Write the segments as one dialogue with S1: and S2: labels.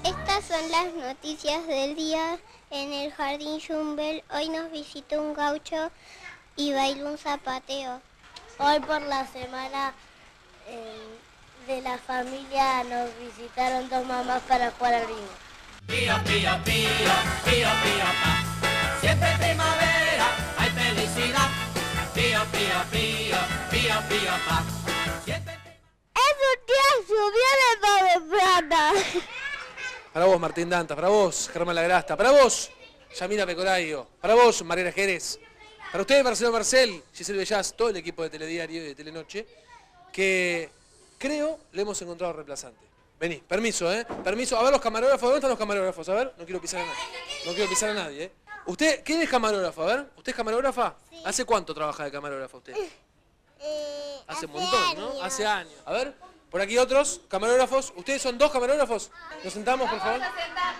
S1: Estas son las noticias del día en el Jardín Jumbel. Hoy nos visitó un gaucho y bailó un zapateo.
S2: Hoy por la semana de la familia nos visitaron dos mamás para jugar al bingo.
S3: Pío, pío, pío, pío, pío, pa. Siempre primavera, hay felicidad. Pío, pío, pío, pío, pío, pa. Siempre...
S2: Es un día lluvioso de plata.
S4: Para vos, Martín Dantas, para vos, Germán Lagrasta, para vos, Yamila Pecorayo, para vos, Mariana Jerez, para ustedes, Marcelo Marcel, Giselle Bellás, todo el equipo de Telediario y de Telenoche, que creo le hemos encontrado reemplazante. Vení, permiso, permiso. A ver los camarógrafos, ¿dónde están los camarógrafos? A ver, no quiero pisar a nadie. No quiero pisar a nadie, ¿Usted, quién es camarógrafo? A ver, ¿usted es camarógrafa?
S1: Sí.
S4: ¿Hace cuánto trabaja de camarógrafo usted? Hace un montón,
S1: años.
S4: ¿no? Hace años. A ver, por aquí otros camarógrafos. ¿Ustedes son dos camarógrafos? ¿Nos sentamos, por favor?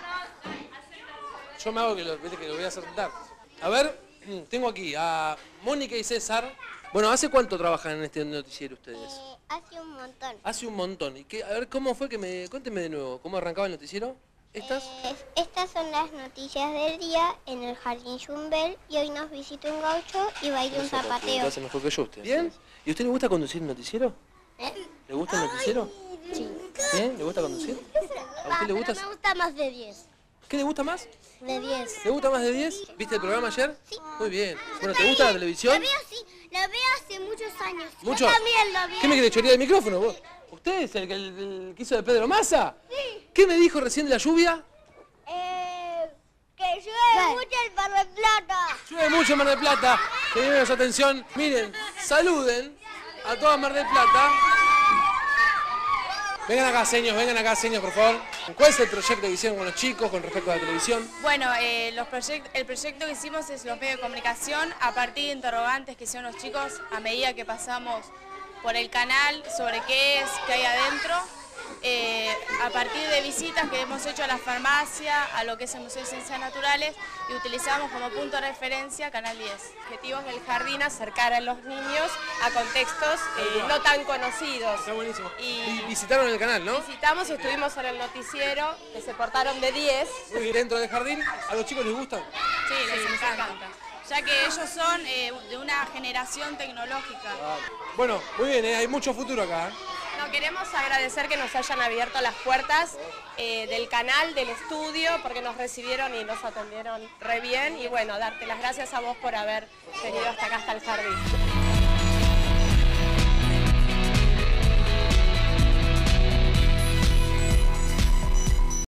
S4: Yo me hago que lo voy a hacer sentar. A ver, tengo aquí a Mónica y César. Bueno, ¿hace cuánto trabajan en este noticiero ustedes?
S1: Hace un montón.
S4: Hace un montón. ¿Y qué, a ver, cómo fue que cuénteme de nuevo, ¿cómo arrancaba el noticiero? ¿Estas?
S1: Estas son las noticias del día en el Jardín Jumbel y hoy nos visitó un gaucho y bailó un zapateo.
S4: Hace mejor que yo usted. ¿Bien? ¿Y a usted le gusta conducir el noticiero? ¿Le gusta el noticiero?
S2: Sí.
S4: ¿Bien? ¿Le gusta conducir? ¿A usted le gusta?
S2: Me gusta más de 10.
S4: ¿Qué le gusta más?
S2: De 10.
S4: ¿Le gusta más de 10? ¿Viste el programa ayer? Sí. Muy bien. Bueno, ¿te gusta la televisión?
S2: Lo veo hace muchos años.
S4: ¿Mucho?
S2: Yo también lo vi.
S4: ¿Qué me quiere chorear el micrófono vos? ¿Usted es el que hizo de Pedro Massa?
S2: Sí.
S4: ¿Qué me dijo recién de la lluvia?
S2: Que llueve mucho el Mar del Plata.
S4: Llueve mucho en Mar del Plata. Tenemos atención. Miren, saluden a toda Mar del Plata. Vengan acá, señores, por favor. ¿Cuál es el proyecto que hicieron con los chicos con respecto a la televisión?
S5: Bueno, el proyecto que hicimos es los medios de comunicación a partir de interrogantes que hicieron los chicos a medida que pasamos por el canal sobre qué es, qué hay adentro. A partir de visitas que hemos hecho a la farmacia, a lo que es el Museo de Ciencias Naturales y utilizamos como punto de referencia Canal 10.
S6: Objetivos del jardín, acercar a los niños a contextos no tan conocidos.
S4: Está buenísimo.
S6: Y
S4: visitaron el canal, ¿no?
S6: visitamos y estuvimos en el noticiero, que se portaron de 10.
S4: Muy bien. Dentro del jardín, ¿a los chicos les gusta?
S5: Sí, les encanta. Ya que ellos son de una generación tecnológica.
S4: Bueno, muy bien, hay mucho futuro acá.
S6: No, queremos agradecer que nos hayan abierto las puertas del canal, del estudio, porque nos recibieron y nos atendieron re bien. Y bueno, darte las gracias a vos por haber venido hasta acá, hasta el jardín.